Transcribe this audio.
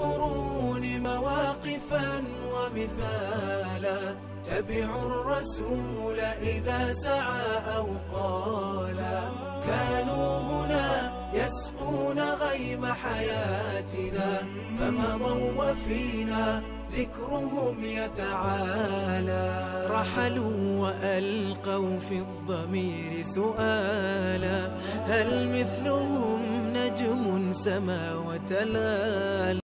للقرون مواقفا ومثالا، تبعوا الرسول إذا سعى أو قالا. كانوا هنا يسقون غيم حياتنا، فمضوا وفينا ذكرهم يتعالى. رحلوا وألقوا في الضمير سؤالا، هل مثلهم نجم سما وتلال؟